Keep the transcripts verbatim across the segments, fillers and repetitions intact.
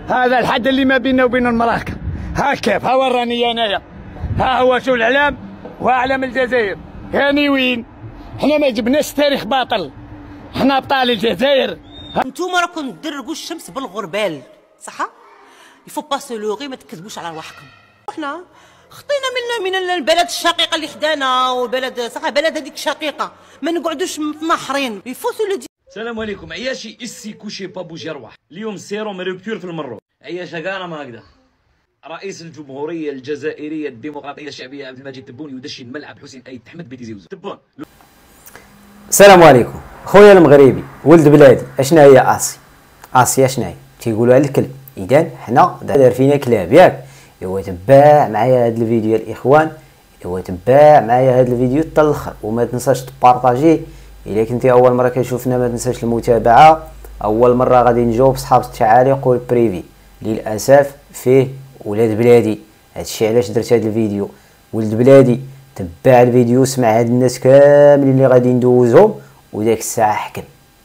هذا الحد اللي ما بيننا وبين المراكه. ها كيف، ها وراني انايا، ها هو شو الاعلام واعلام الجزائر. هاني وين؟ حنا ما جبناش تاريخ باطل، حنا ابطال الجزائر. انتوما راكم تدرقوا الشمس بالغربال، صح؟ يفو با سو لوغي، ما تكذبوش على رواحكم. احنا خطينا من من البلد الشقيقه اللي حدانا، والبلد صح بلد هذيك شقيقه، ما نقعدوش متنحرين. يفو سو لو. السلام عليكم. عياشي اسي كوشي بابوجي ارواح. اليوم سيروم ريبتور في المرو. عياشا كاع ما هكذا. رئيس الجمهوريه الجزائريه الديمقراطيه الشعبيه عبد المجيد تبون يدشن ملعب حسين ايد احمد بيتي زيوزو. تبون. السلام عليكم خويا المغربي ولد بلادي. اشنا هي اسي؟ اسي اشنا هي؟ تيقولوا على الكلب. اذا حنا دار فينا كلاب ياك. ايوا تبع معايا هذا الفيديو الاخوان، ايوا تبع معايا هذا الفيديو حتى الاخر، وما تنساش تبارطاجيه. الا كنتي اول مره كتشوفنا ما تنساش المتابعه. اول مره غادي نجاوب صحاب التعاليق والبريفي. للاسف فيه ولاد بلادي، هادشي علاش درت هذا الفيديو. ولد بلادي تبع الفيديو، سمع هاد الناس كاملين اللي غادي ندوزهم، وداك الساعه حكم.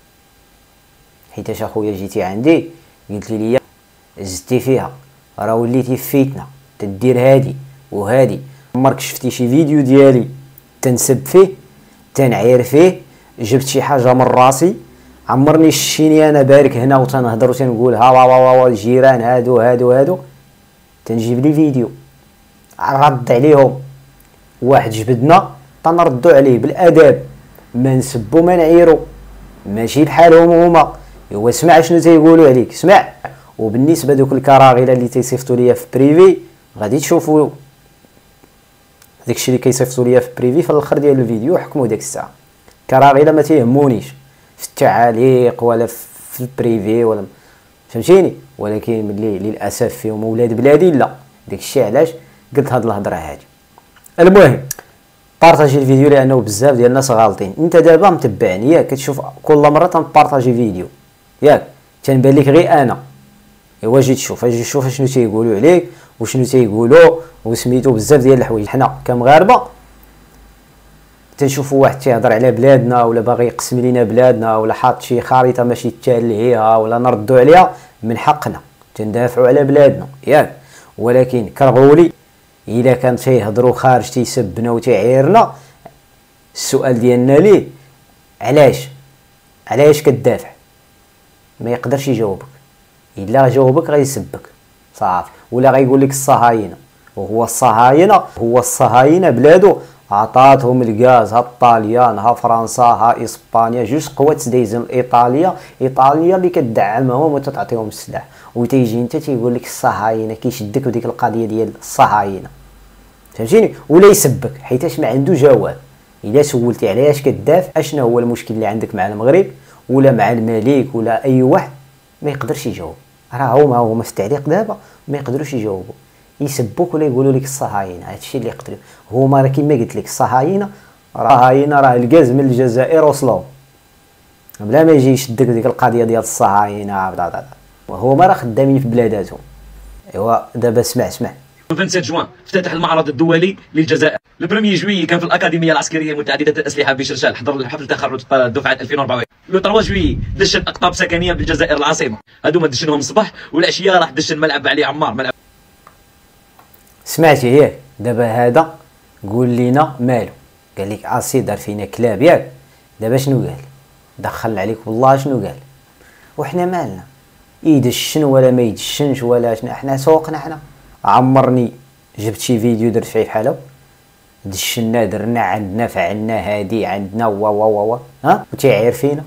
حيتاش اخويا جيتي عندي قلت لي زدتي فيها، راه وليتي فيتنا تدير هادي وهادي. عمرك شفتي شي فيديو ديالي تنسب فيه تنعير فيه، جبت شي حاجه من راسي؟ عمرني شتيني انا بارك هنا وتنهضر وتنقول ها وا وا وا الجيران هادو هادو هادو. تنجيب لي فيديو رد عليهم، واحد جبدنا تنردو عليه بالاداب، ما نسبو ما نعيرو، ماشي بحالهم هما. ايوا سمع شنو تيقولوا عليك، سمع. وبالنسبه دوك الكراغيله اللي تيصيفطوا ليا في بريفي غادي تشوفوا داكشي اللي كيصيفطوا ليا في بريفي في الاخر ديال الفيديو. حكموا ديك الساعه. كراغيله ما تيهمونيش في التعاليق ولا في البريفي ولا فهمتيني، ولكن ملي للاسف فيهم ولاد بلادي لا. داكشي علاش قلت هاد الهضره هادي. المهم بارطاجي الفيديو لانه بزاف ديال الناس غالطين. انت دابا متبعني ياك، كتشوف كل مره تنبارطاجي فيديو ياك، تنبان لك غير انا. ايوا جي تشوف، اجي شوف شنو تيقولوا عليك وشنو تيقولوا وسميتو بزاف ديال الحوايج. حنا كمغاربه تنشوفوا واحد تيهضر على بلادنا ولا باغي يقسم لينا بلادنا ولا حاط شي خريطه ماشي تالهيها ولا نردوا عليها، من حقنا تندافعوا على بلادنا ياك. ولكن كرغولي الا كان تيهضروا خارج تيسبنا وتيعيرنا، السؤال ديالنا ليه علاش علاش كتدافع؟ ما يقدرش يجاوبك. الا جاوبك غيسبك صافي، ولا غيقول لك الصهاينه. وهو الصهاينه هو الصهاينه بلادو عطاتهم الغاز، ها الطاليان ها فرنسا ها اسبانيا، جوج قوات تدايزن ايطاليا، ايطاليا اللي كتدعمهم وتعطيهم السلاح. وتيجي انت تيقول لك الصهاينه، كيشدك وديك القضيه ديال الصهاينه فهمتيني، ولا يسبك حيتاش ما عنده جواب. الا سولتي علاش كدافع، اشنا هو المشكل اللي عندك مع المغرب ولا مع الملك ولا اي واحد، ما يقدرش يجاوب. راه هما هما في التعليق دابا ما يقدروش يجاوبوا، يسبوك ولا يقولوا لك الصهاينه. هادشي اللي يقدروا هما. راه كيما قلت لك الصهاينه راه راه الغاز من الجزائر وصلوا بلا ما يجي يشدك ديك القضيه ديال الصهاينه. هما راه خدامين في بلاداتهم. ايوا دابا اسمع اسمع. خمسة وعشرين جوان افتتح المعرض الدولي للجزائر. البريمير جويي كان في الاكاديميه العسكريه المتعدده الاسلحه بشرشال، حضر حفل تخرج دفعه ألفين وأربعة وعشرين. لو ثلاثة جويي دشن اقطاب سكنيه بالجزائر العاصمه، هذوما دشنهم الصباح، والعشيه راح دشن ملعب علي عمار. ملعب سمعتي ياك؟ دابا هذا قول لينا مالو. قال لك اسي دار فينا كلاب ياك. دابا شنو قال؟ دخل عليك والله شنو قال. وحنا مالنا يدشن ولا ما يدشنش ولا شنو، حنا سوقنا. حنا عمرني جبت شي فيديو درت فيه بحالو دشنا درنا عندنا فعلنا هادي عندنا وا وا وا وا ها، وتيعير فينا.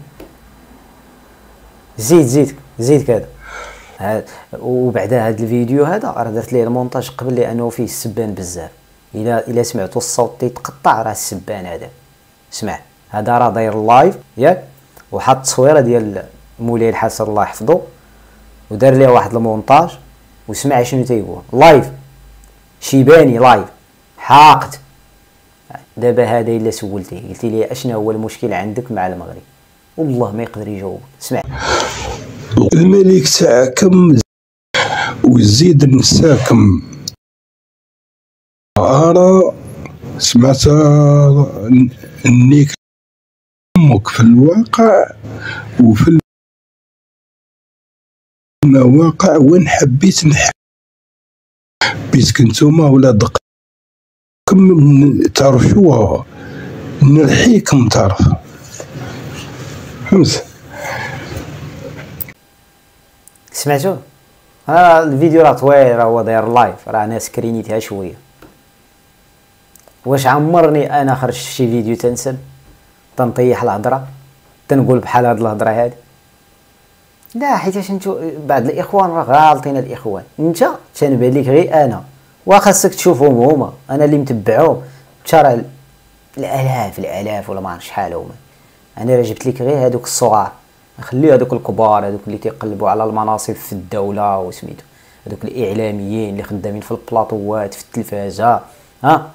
زيد زيد زيد كذا. وبعد هذا الفيديو هذا راه درت ليه المونتاج قبل لانه فيه السبان بزاف. الا الا سمعتوا الصوت تيتقطع راه السبان هذا. اسمع هذا راه داير لايف ياك، وحط تصويره ديال مولاي الحسن الله يحفظه ودار ليه واحد المونتاج. وسمع شنو تيقول لايف شيباني لايف حاقد. دابا هذا الا سولتيه قلتي لي اشنا هو المشكل عندك مع المغرب، والله ما يقدر يجاوب. اسمع الملك تاعكم وزيد نساكم. انا سمعت انك امك في الواقع وفي مواقع وين حبيت نحكي بيسك نتوما ولاد كم تعرفوها نلحيكم تعرف فهمت. سمعتوا؟ ها الفيديو راه طويل، راه هو داير لايف، راه انا سكرينيتها شويه. واش عمرني انا خرجت في شي فيديو تنسب تنطيح الهضره تنقول بحال هاد الهضره هادي؟ لا، حيتاش نتو بعض الاخوان راه غالطين. الاخوان انت تنبان لك غير انا، وخاصك تشوفهم هما، انا اللي متبعهم ترى الالاف الالاف ولا ما عرف شحال هما. انا راه جبت لك غير هادوك الصغار، خلي هادوك الكبار، هادوك اللي تيقلبوا على المناصب في الدوله وسميتو، هادوك الاعلاميين اللي خدامين في البلاطوات في التلفازه، ها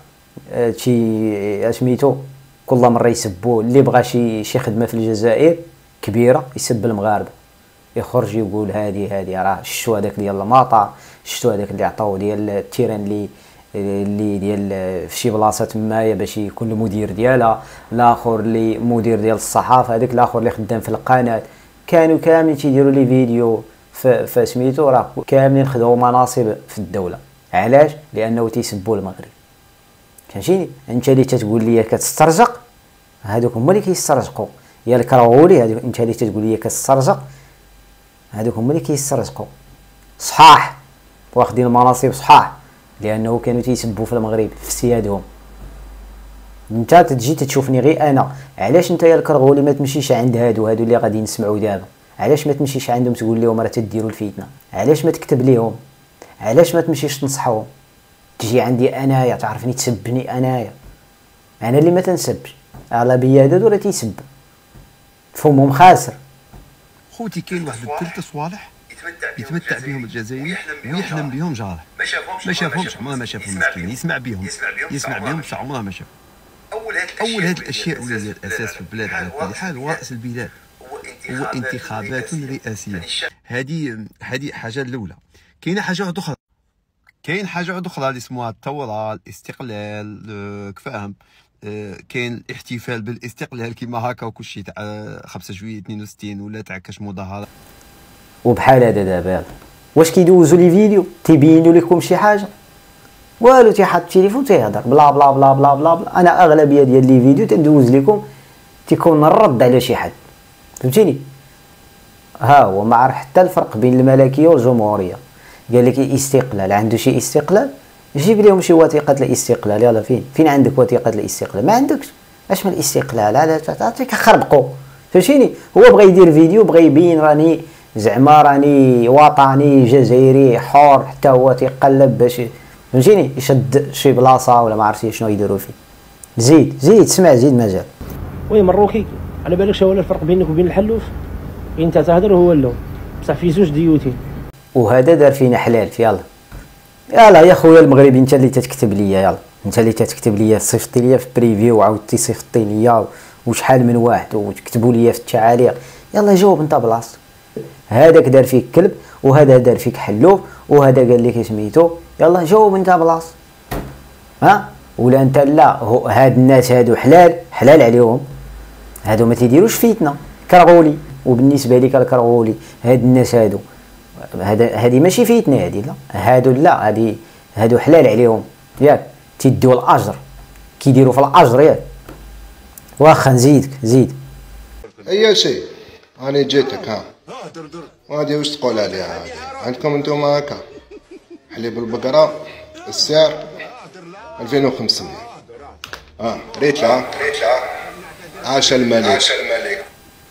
شي سميتو كل مره يسبوا اللي بغى شي شي خدمه في الجزائر كبيره يسب المغاربه، يخرج يقول هادي هادي راه شفتوا هذاك ديال المطار، شفتوا هذاك اللي عطاوه ديال التيران اللي اللي ديال في شي بلاصه تمايا باش يكون المدير ديالها، الاخر اللي مدير ديال الصحافه، هذاك الاخر اللي خدام في القناه، كانوا كاملين تيديروا لي فيديو في سميتو راه كاملين خداو مناصب في الدوله. علاش؟ لانه تيسبوا المغرب. فهمتيني؟ انت اللي تتقول لي كتسترزق، هذوك هما اللي كيسترزقوا، يا الكراولي هذوك انت اللي تتقول لي كتسترزق، هذوك هما اللي كيسترزقوا صحاح واخدين المناصب صحاح، لانه كانوا تيسبوا في المغرب في سيادهم. انت تجي تشوفني غير انا، علاش انت يا الكرغولي ما تمشيش عند هادو هادو اللي غادي نسمعوا دابا؟ علاش ما تمشيش عندهم تقول لهم راه تديروا الفتنه؟ علاش ما تكتب ليهم؟ علاش ما تمشيش تنصحهم؟ تجي عندي انايا تعرفني تسبني انايا، انا اللي ما تنسبش، على بيا هادو راه تيسب فمهم خاسر. خوتي كاين واحد الثلاث صوالح يتمتع بهم الجزائري ويحلم بهم جارح، ما شافهمش عمره ما شافهم مسكين، يسمع بهم يسمع بهم بصح عمره ما شاف. اول هذه الاشياء ولا هي الاساس في البلاد على كل حال، هو راس البلاد هو انتخابات رئاسيه. هذه هذه حاجه الاولى. كاينه حاجه اخرى، كاين حاجه اخرى اللي اسمها الثوره، الاستقلال، فاهم؟ كاين الاحتفال بالاستقلال كيما هكا وكلشي تاع خمسة جويلية اثنين وستين ولا تاع كاش مظاهره. وبحال هذا دابا واش كيدوزوا لي فيديو تيبينوا لكم شي حاجه؟ والو، تيحط التليفون تيهضر بلا بلا بلا بلا بلا بلا. انا اغلبيه ديال لي فيديو تندوز لكم تيكون الرد على شي حد، فهمتيني؟ ها هو ما عرف حتى الفرق بين الملكيه والجمهوريه. قال لك استقلال، عنده شي استقلال، جيب لهم شي وثيقه الاستقلال. يلا فين فين عندك وثيقه الاستقلال؟ ما عندكش. اش من الاستقلال هذا؟ تعطيك خربقوا، فهمتيني؟ هو بغى يدير فيديو، بغى يبين راني زعما راني وطني جزائري حر، حتى هو تيقلب باش فهمتيني يشد شي بلاصه ولا ما عرفتي شنو يديروا فيه. زيد زيد سمع، زيد مازال. وي مروكي، على بالك شنو هو الفرق بينك وبين الحلوف؟ انت تهضر وهو لا، بصح في زوج ديوتين. وهذا دار فينا حلال. يلا يلا يا خويا المغربي، انت اللي تتكتب ليا، يلا انت اللي تتكتب ليا، صيفطي ليا في بريفيو وعاودتي صيفطي ليا وشحال من واحد وتكتبوا ليا في التعاليق. يلا جاوب انت بلاصتك. هذاك دار فيك كلب، وهذا دار فيك حلوف، وهذا قال لك سميتو. يلا جاوب انت بلاصتك. ها ولا انت لا؟ هاد الناس هادو حلال حلال عليهم، هادو ما تيديروش فتنه كرغولي. وبالنسبه لك الكرغولي هاد الناس هادو، هذا هذه ماشي فتنه هذه، لا هادو لا، هذه هادو حلال عليهم ياك، تيديو الاجر، كيديروا في الاجر ياك. واخا نزيدك زيد. اي شيء انا جيتك. ها وهذه واش تقول عليها؟ هذه عندكم انتم هكا حليب البقره السعر ألفين وخمسمية. ها ريت ها عاش الملك. عاش الملك.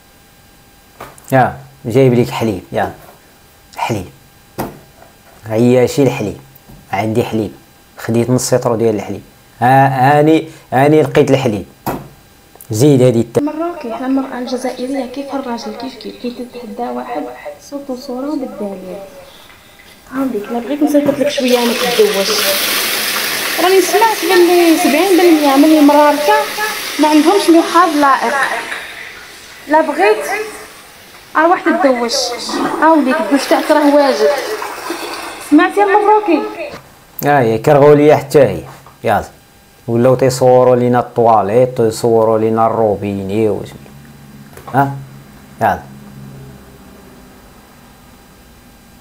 يا جايب لك حليب، يا حليب عياشي الحليب، عندي حليب، خديت نص سيطرو ديال الحليب. ها هاني هاني لقيت الحليب. زيد هذه الت... مراكي حنا المرأة الجزائرية كيف الراجل كيف كيف كيتتحدى واحد صوت وصورة بالدليل. عندك لا بغيت نصيفط لك شوية انا كدوش. راني سمعت بلي سبعين بالمية من المراركة ما عندهمش مخاض لائق. لا بغيت ها واحد الدوش، عاوديك الدوش تاعك راه واجد. سمعتي يا مبروكي؟ ها هي كرغولية حتى هي. يلا ولاو تيصوروا لينا الطواليت، تيصوروا لينا الروبيني وسمي. ها يلا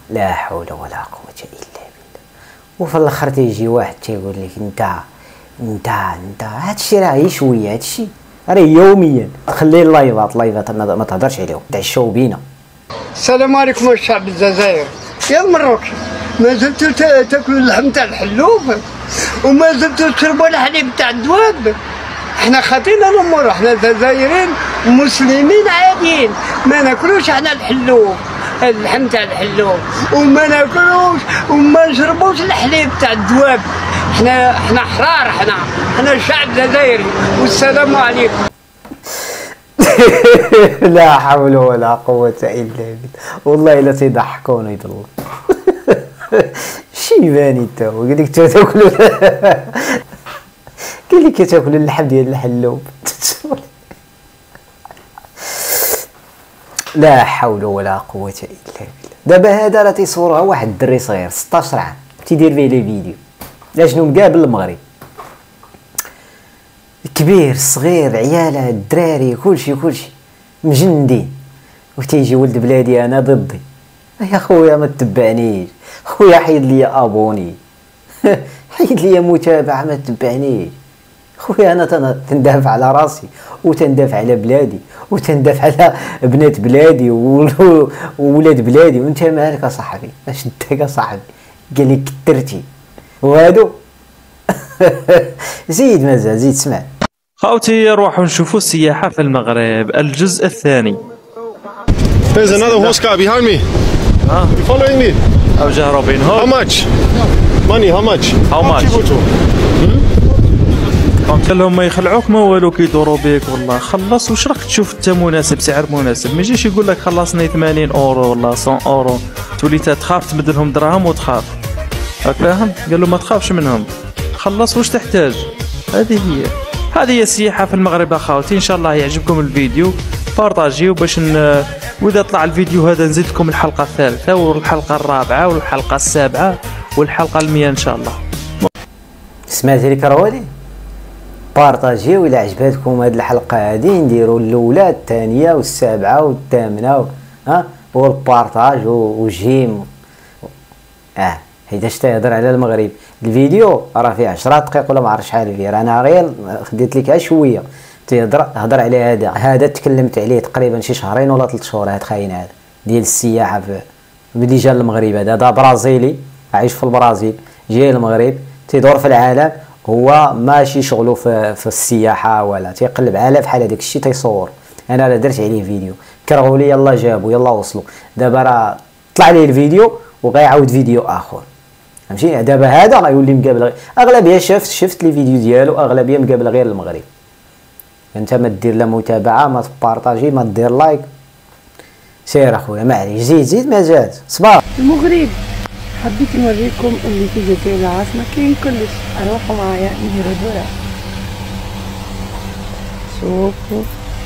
لا حول ولا قوه الا بالله. وفي الاخر تيجي واحد تيقول لك انت انت انت هادشي راه غير شويه، هادشي راه يوميا. خلي اللايفات اللايفات ما تهضرش عليهم، تعشاو بينا. السلام عليكم الشعب الجزائري. يا المروكي، ما زلتوا تاكلوا اللحم تاع الحلوف وما زلتوا تشربوا الحليب تاع الدواب. احنا خاطينا الامور، احنا جزائريين مسلمين عاديين، ما ناكلوش احنا الحلوف اللحم تاع الحلوف، وما ناكلوش وما نشربوش الحليب تاع الدواب. احنا احنا احرار، احنا احنا شعب جزائري. والسلام عليكم. لا حول ولا قوة الا بالله. والله الا تيضحكونا يد الله. شيباني انت هو قال لك تاكلوا قال لك تاكلوا اللحم ديال الحلوب. لا حول ولا قوة الا بالله. دابا هذا راه تيصورها واحد الدري صغير ستطاش عام تيدير فيه لي فيديو، لا شنو مقابل المغرب، كبير صغير عياله الدراري كلشي كلشي مجندين، وتيجي ولد بلادي انا ضدي. يا خويا ما تتبعنيش، خويا حيد لي ابوني، حيد لي متابعه، ما تتبعنيش خويا. انا تندافع على راسي وتندافع على بلادي وتندافع على بنات بلادي وولاد بلادي، وانت مالك يا صاحبي؟ اش داك يا صاحبي؟ قال لي كثرتي وهادو. زيد مازال زيد سمع. خوتي نروحوا نشوفوا السياحة في المغرب الجزء الثاني. There's another horse car behind me. Huh? You following me? أو جا روبن هود. How much? Money, how much? How much? قلت لهم ما يخلعوك ما والو كيدوروا بيك. والله خلص، واش راك تشوف انت مناسب، سعر مناسب. ما يجيش يقول لك خلصني ثمانين اورو ولا مية اورو تولي تخاف تمد لهم دراهم وتخاف. راك فاهم؟ قال له ما تخافش منهم، خلص واش تحتاج. هذه هي هذه هي السياحة في المغرب اخوتي. ان شاء الله يعجبكم الفيديو، بارطاجيو باش ن... واذا طلع الفيديو هذا نزيد لكم الحلقة الثالثة والحلقة الرابعة والحلقة السابعة والحلقة المية ان شاء الله. سمعتي لي كروالي؟ بارطاجيو الى عجبتكم هذه الحلقة هذه، نديروا الاولى الثانية والسابعة والثامنة و... ها والبارطاج وجيم. اه حيتاش تهضر على المغرب. الفيديو راه فيه عشرة دقائق ولا ما عرفتش شحال فيه، انا غير خديت لك شويه تهضر هضر على هذا هذا تكلمت عليه تقريبا شي شهرين ولا ثلاث شهور. هاد خاين هذا ديال السياحه في بدي جا المغرب. هذا هذا برازيلي عايش في البرازيل، جاي المغرب تيدور في العالم، هو ماشي شغله في, في السياحه ولا تيقلب على بحال هذاك الشيء تيصور. انا راه درت عليه فيديو كرهوا لي، يلا جابوا يلا وصلوا. دابا راه طلع لي الفيديو وغيعاود فيديو اخر، فهمتي؟ دابا هذا غيولي مقابل اغلبيه شفت شفت لي فيديو ديالو اغلبيه مقابل غير المغرب. انت ما دير لا متابعه، ما تبارطاجي، ما دير لايك، سير اخويا معليش زيد زيد مازال صباح. المغرب حبيت نوريكم اللي في الجزائر العاصمه كاين كلش. روحوا معايا نديرو دورة. شوفوا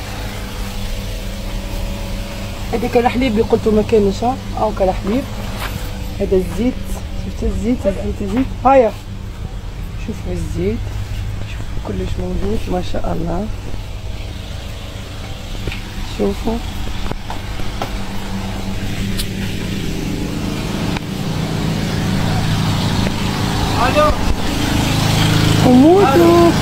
هذاك الحليب اللي قلتو ما كانش، او كان حليب. هذا الزيت، شفتوا الزيت؟ زيت الزيت هايا، شوفوا الزيت، شوفوا كلش موجود ما شاء الله. شوفوا وموتوا.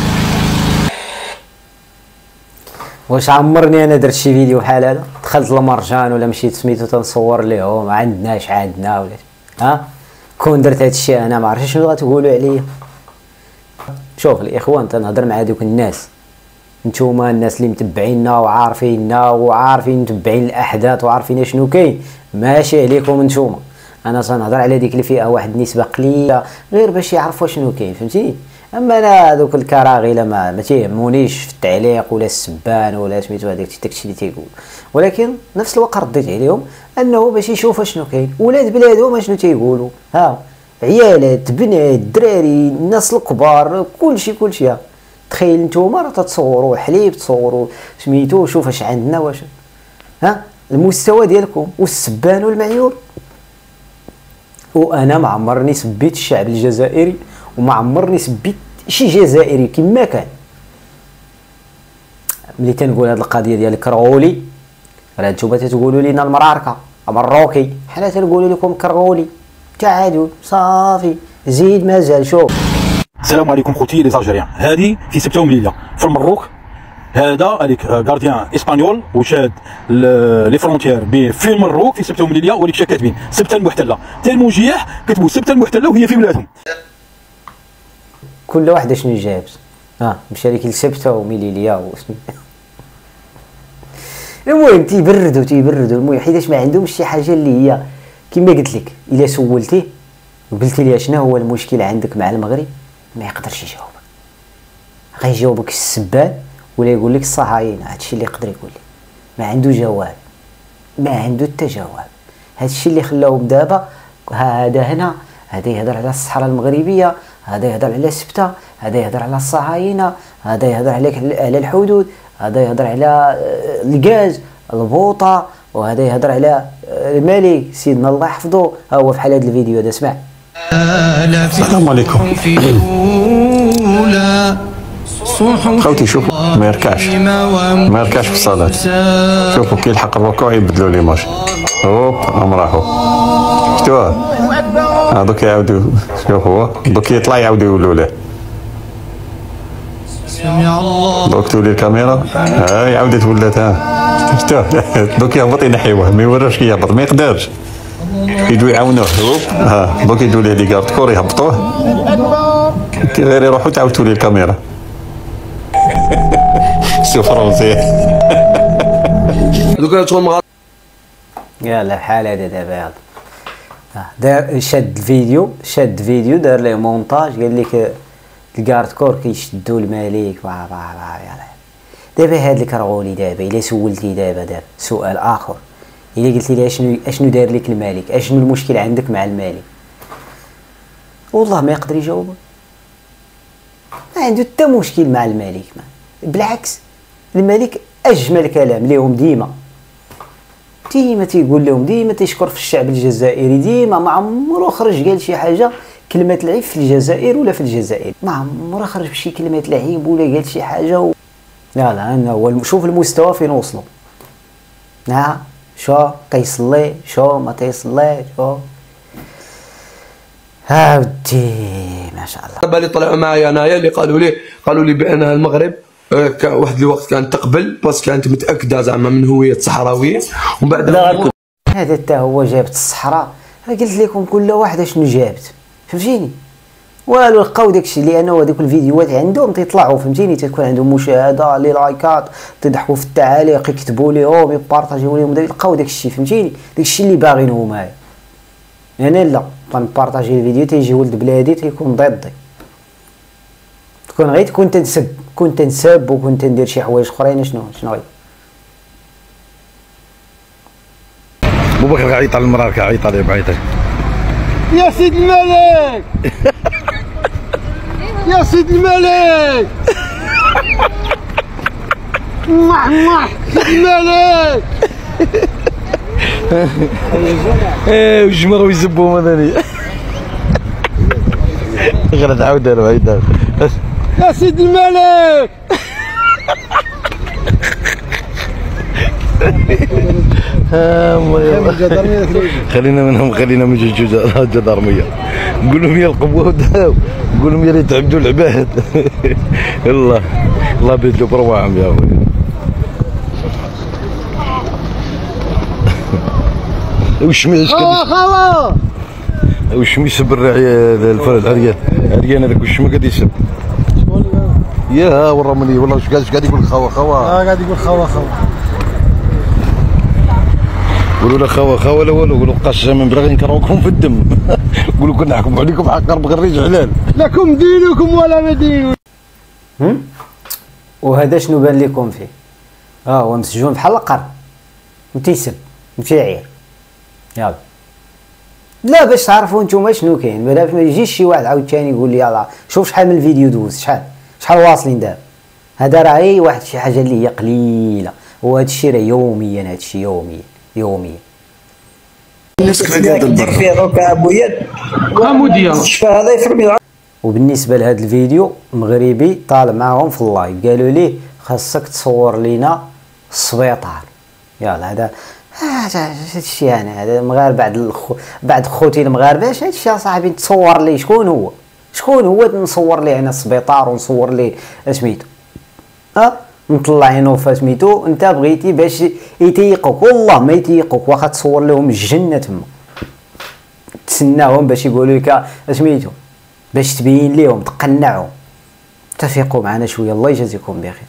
واش عمرني انا درت شي فيديو بحال هذا؟ دخلت للمرجان ولا مشيت سميتو تنصور ليهم ما عندناش عندنا ولا ها كون درت هذا الشيء انا ما عرفتش شنو غتقولوا عليا. شوف الاخوان تنهضر مع دوك الناس، نتوما الناس اللي متبعيننا وعارفيننا وعارفين متبعين الاحداث وعارفين شنو كاين، ماشي عليكم نتوما. انا تنهضر على ديك الفئه واحد النسبه قليله غير باش يعرفوا شنو كاين، فهمتي؟ اما انا دوك الكراغيله ما ما تيهمونيش في التعليق ولا السبان ولا سميتو هذاك داكشي اللي تيقول، ولكن نفس الوقت رديت عليهم انه باش يشوفوا شنو كاين، ولاد بلادهم شنو تيقولوا. ها عيالات بنات دراري الناس الكبار كلشي كلشي. تخيل نتوما راه تتصوروا حليب تصوروا سميتو شوف اش عندنا واش ها المستوى ديالكم والسبان والمعيور. وانا ما عمرني سبيت الشعب الجزائري وما عمرني سبيت شي جزائري كما كان. ملي تنقول هاد القضيه ديال كرهولي راه نتوما تتقولوا لينا المراركه، مروكي، حنا تنقول لكم كرغولي تعادل صافي زيد مازال. شوف السلام عليكم خوتي لي زالجيريان، هذه في سبته ومليله في المروك. هذا هذيك غارديان اسبانيول وشاد لي فرونتيير في المروك في سبته ومليله، وليك شا كاتبين سبته المحتله، حتى المجياح كتبوا سبته المحتله وهي في بلادهم. كل واحد شنو جابت. ها مشى لك لسبته ومليليا وشنو المهم تيبردوا تيبردوا المهم حيتاش ما عندهمش شي حاجه اللي هي كما قلت لك. الا سولتيه وقلتي لي شنو هو المشكل عندك مع المغرب ما يقدرش يجاوبك، غيجاوبك السبان ولا يقول لك الصهاينه. هادشي اللي يقدر يقول لك، ما عنده جواب، ما عنده حتى جواب. هادشي اللي خلاهم دابا هذا هنا هذا يهضر على الصحراء المغربيه، هذا يهضر على سبته، هذا يهضر على الصهاينه، هذا يهضر على الحدود، هذا يهضر على الغاز البوطه، وهذا يهضر على الملك سيدنا الله يحفظه. ها هو في حال هذا الفيديو هذا اسمع. السلام عليكم خوتي، شوفوا ما يركعش ما يركعش في الصلاة. شوفوا كي يلحق الركوع يبدلوا لي ماشي هوب هم راحوا. شفتوها؟ ها دوك يعاودوا، شوفوا دوك يطلع يعاودوا يقولوا له دوك تولي الكاميرا. ها عاودت ولات. ها شفتوه دوك يهبط ينحيوه ما يوراش كي يهبط ما يقدرش يجوا يعاونوه. ها دوك يجوا ليه لي كارت كور يهبطوه كي غير يروحوا تعاود تولي الكاميرا. سي فرونسي دوك تكون يلا بحال هذا دابا هذا دار شاد الفيديو شاد فيديو دار ليه مونتاج قال لك الكارت كور كيشدوا الملك با با با. دابا هاد الكرغولي دابا الا سولتي دابا دابا سؤال اخر، الا قلتي لي اشنو اشنو دار لك الملك، اشنو المشكل عندك مع الملك، والله ما يقدر يجاوبك. ما عنده حتى مشكل مع الملك، بالعكس الملك اجمل كلام ليهم ديما ديما تيقول لهم، ديما تيشكر في الشعب الجزائري، ديما ما عمرو خرج قال شي حاجه كلمه العيب في الجزائر ولا في الجزائر، ما عمرو خرج بشي كلمه العيب ولا قال شي حاجه و... لا لا انا هو شوف المستوى فين وصلوا. ها شو كيصلي شو ما تيصلي شو. ها ودي ما شاء الله. دابا اللي طلعوا معايا انايا اللي قالوا لي قالوا لي بان المغرب واحد الوقت كانت تقبل بس كانت متاكده زعما من هويه الصحراويه ومن بعد هذا حتى هو جابت الصحراء. قلت لكم كل واحد شنو جابت، فهمتيني؟ والو لقاو داكشي لانه هذوك الفيديوهات عندهم تيطلعوا، فهمتيني؟ تكون عندهم مشاهده لي لايكات، تضحكوا في التعاليق، يكتبوا لهم يبارطاجيو لهم، لقاو داكشي، فهمتيني؟ داكشي اللي باغيين هما. انا لا كنبارطاجي الفيديو تيجي ولد بلادي تيكون ضدي، تكون غير كنت تنسب كنت نسب وكنت ندير شي حوايج اخرين. شنو شنو غير بوبكر كيعيط على المراه كيعيط عليه بعيطه. يا سيد الملك يا سيد الملك مح مح سيد الملك. ايه وجمروا ويزبوا مثاني غير تعاود له بعيد. يا سيد الملك خلينا منهم خلينا من الجدارميه نقول لهم يا القبود نقول لهم يا ريت تعبدوا العباد. الله الله يبدلوا برواحهم يا اخويا. وش ميش خوا خوا وش يسب الرعيه العريان العريان هذاك وش ما قاعد يسب يا ورا مني والله واش قاعد يقول خوا خوا. اه قاعد يقول خوا خوا. قولوا له خوا خوا لا والو، قولوا قسما بالله نكرهوكم في الدم. قولوا كنا نحكم عليكم حق قرب غريج حلال. لكم دينكم ولا مدين. وهذا شنو بان لكم فيه؟ اه هو مسجون بحال القرن وتيسب وتيعير. يلا لا باش تعرفوا نتوما شنو كاين، بلا ما يجيش شي واحد عاوتاني يقول لي يلاه شوف شحال من الفيديو دوز، شحال شحال واصلين دابا. هذا راه غير واحد شي حاجه اللي هي قليله، وهذا الشيء راه يوميا، هذا الشيء يوميا يوميا. وبالنسبه لهذا الفيديو مغربي طالع معاهم في اللايف قالوا ليه خاصك تصور لينا السبيطار. يلا هذا هادشي انا هذا المغاربه بعد الخو... بعد خوتي المغاربه اش هادشي اصاحبي تصور ليه شكون هو شكون هو نصور ليه انا السبيطار ونصور ليه سميتو ها نطلع عينو فسميتو انت بغيتي باش يتيقوك والله ما يتيقوك واخا تصور لهم الجنه تما تسناهم باش يقولوا لك سميتو باش تبين ليهم تقنعهم تفيقوا معنا شويه الله يجازيكم بخير.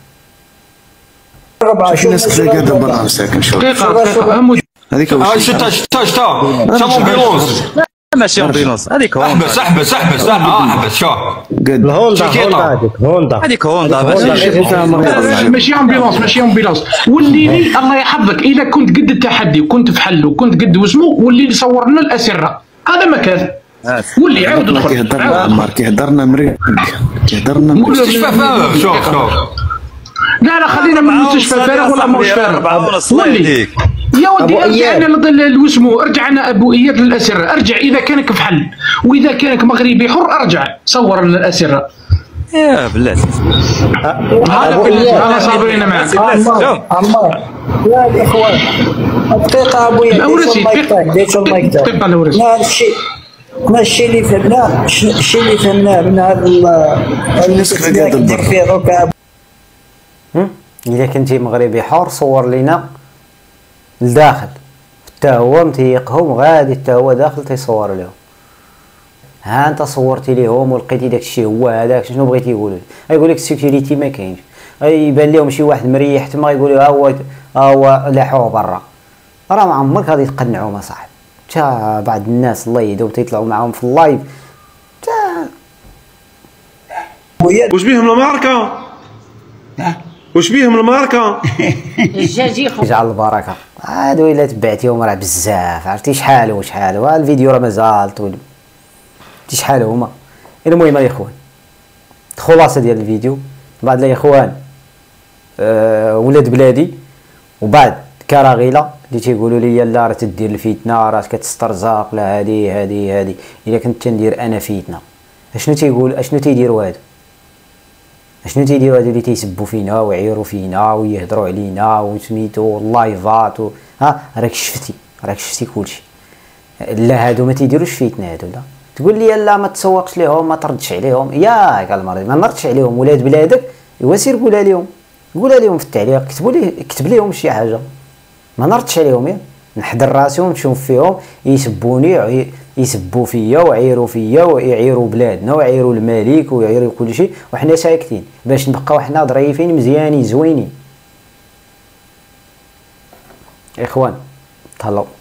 شوف الناس كيفاش قاعده برا ساكن شوف دقيقه دقيقه هذيك اه شتا شتا شتا شتا امبيلونس ماشي امبيلونس هذيك هوندا احبس احبس احبس اه احبس شوف الهوندا هوندا هوندا هذيك هوندا ماشي امبيلونس ماشي امبيلونس وليني الله يحفظك اذا كنت قد التحدي وكنت في حل وكنت قد واسمو ولي لي صور لنا الاسره هذا مكان ولي عاود ادخل كيهضرنا عمار كيهضرنا مريض كيهضرنا مستشفى فارغ شوف شوف لا لا خلينا من المستشفى فارغ ولا ماهوش فارغ ولي يا ودي ارجعنا لوسمو ارجعنا ابو اياد للاسره ارجع اذا كانك في حل واذا كانك مغربي حر ارجع صور الاسره يا بلاتي هذا بلاتي انا صابرين معك عمار يا الاخوان دقيقه ابويا الاورسي ديتو المايك تاعك دقيقه الاورسي ماشي ماشي اللي فهمناه الشيء اللي فهمناه من هذا الناس اللي قاعد يدير فيه دوكا اذا كنتي مغربي حر صور لينا لداخل حتى هو متيقهم غادي حتى هو داخل تيصور لهم ها انت صورتي ليهم ولقيتي داك الشيء هو هذاك شنو بغيتي يقولوا يقول لك السيكوريتي ما كاينش يبان لهم شي واحد مريح تما يقولوا ها هو ها هو لاحوه برا راه ما عمرك غادي تقنعهم اصاحبي تا بعض الناس الله يهديهم تيطلعوا معاهم في اللايف تا واش بيهم الماركه واش بيهم الماركه الدجاج يجعل البركه هادو الا تبعتيهم راه بزاف عرفتي شحال وشحال ها الفيديو راه مازال طويل شحال هما. المهم الاخوان الخلاصه ديال الفيديو بعض الاخوان أه ولاد بلادي وبعد كراغيله اللي تيقولوا لي لا راه تدير الفتنه راه كتسترزق لا هادي هادي هادي الا كنت تندير انا فتنه اشنو تيقول اشنو تيديروا هادو اشنو تيديروا هادو اللي تيسبوا فينا ويعيروا فينا ويهضروا علينا وسميتو اللايفات و... ها راك شفتي راك شفتي كلشي لا هادو ما تيديروش فتنه هادو لا تقول لي لا ما تسوقش ليهم ما تردش عليهم ياك المريض ما نردش عليهم ولاد بلادك ايوا سير قولها لهم قولها لهم في التعليق كتبوا لي كتب لهم شي حاجه ما نردش عليهم يا نحضر راسي ونشوف فيهم يسبوني يسبوا فيا ويعيروا فيا ويعيروا بلادنا ويعيروا الملك ويعيروا كل شيء وحنا ساكتين باش نبقاو حنا ظريفين مزيانين زوينين. اخوان تهلاو.